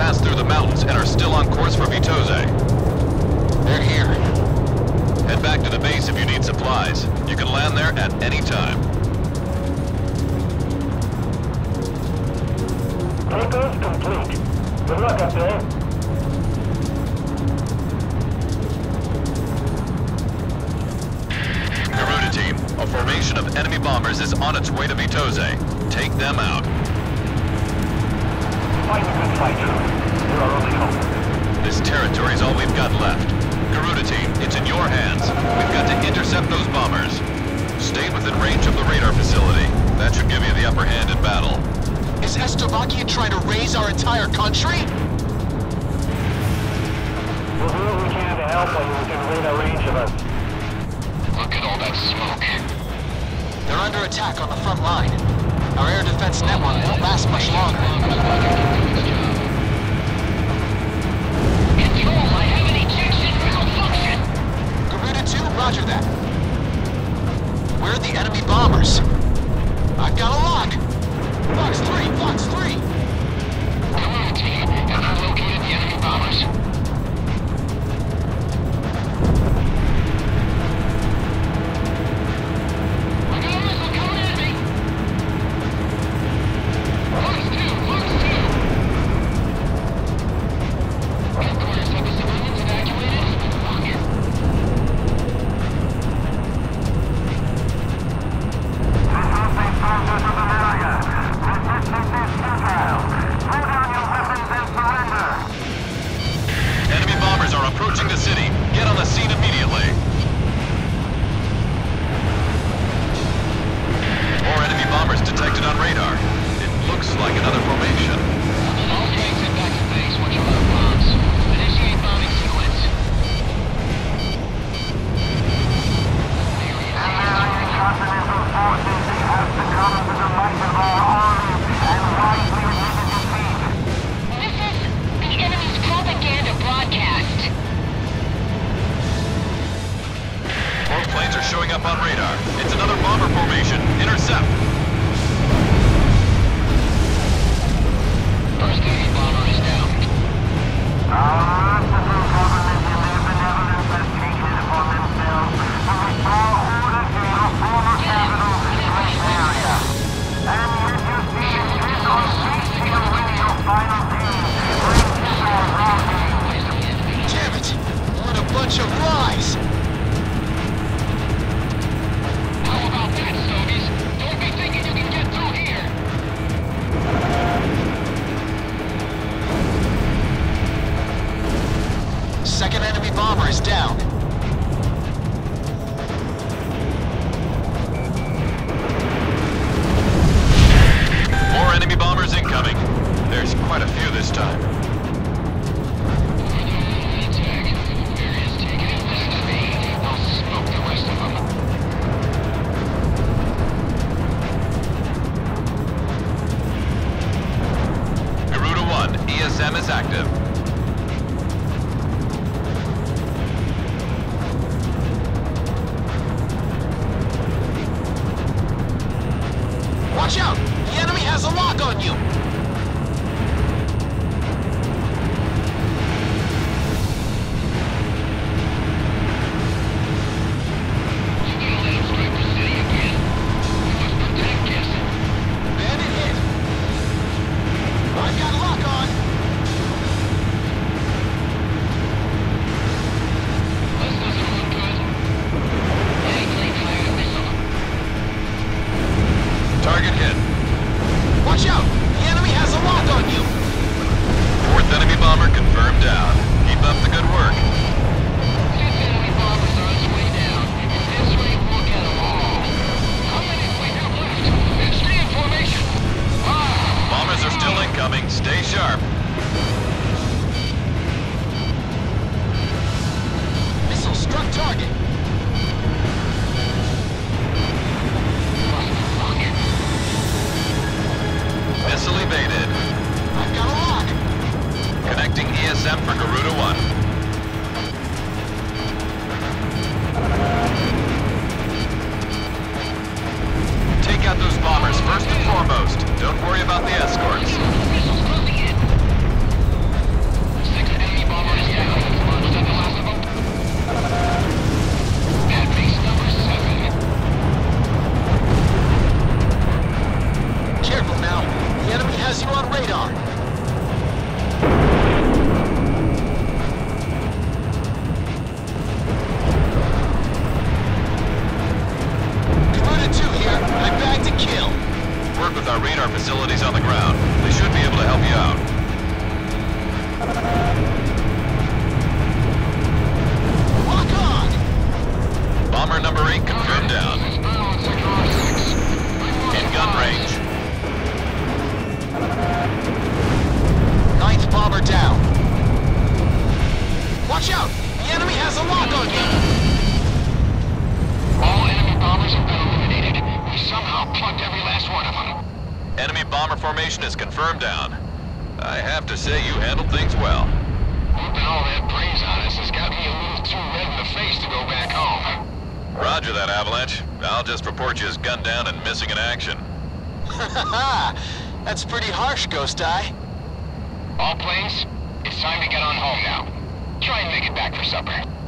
passed through the mountains and are still on course for Vysnc. They're here. Head back to the base if you need supplies. You can land there at any time. Takeoff complete. Good luck up there. Garuda team, a formation of enemy bombers is on its way to Vysnc. Take them out. Fight a good fight, Drew. You're our only hope. This territory is all we've got left. Garuda team, it's in your hands. We've got to intercept those bombers. Stay within range of the radar facility. That should give you the upper hand in battle. Is Slovakia trying to raise our entire country? We'll do what we can to help when you're within radar range of us. Look at all that smoke. They're under attack on the front line. Our air defense network won't last much longer. Control, I have an ejection malfunction! Garuda 2, roger that. Where are the enemy bombers? I've got a lock! Fox 3! Fox 3! Garuda team, have I located the enemy bombers? Showing up on radar. It's another bomber formation. Intercept. First enemy bomber is down. Our merciful government and their benevolence has taken it upon themselves to restore order to your former capital, Area. And yet you see it is on reaching away your final team. Damn it! What a bunch of lies! Second enemy bomber is down. More enemy bombers incoming. There's quite a few this time. Garuda 1, ESM is active. Watch out! The enemy has a lock on you! Bandit hit! I've got a lock on! This doesn't look good. Target hit. Watch out! The enemy has a lock on you! Fourth enemy bomber confirmed down. Keep up the good work. Fifth enemy bombers are on its way down. If this way, we'll get them all. How many do we have left? Stay in formation! Bombers are still incoming. Stay sharp. Missile struck target. Missile evaded. I've got a lock. Connecting ESM for Garuda 1. Take out those bombers first and foremost. Don't worry about the escorts. Missiles closing in. target to kill. Work with our radar facilities on the ground. They should be able to help you out. Lock on! Bomber number 8 confirmed down. In gun range. 9th bomber down. Watch out! The enemy has a lock on you! All enemy bombers have been eliminated. We somehow plugged every last one of them. Enemy bomber formation is confirmed down. I have to say you handled things well. Whooping all that praise on us has got me a little too red in the face to go back home. Roger that, Avalanche. I'll just report you as gunned down and missing in action. That's pretty harsh, Ghost Eye. All planes, it's time to get on home now. Try and make it back for supper.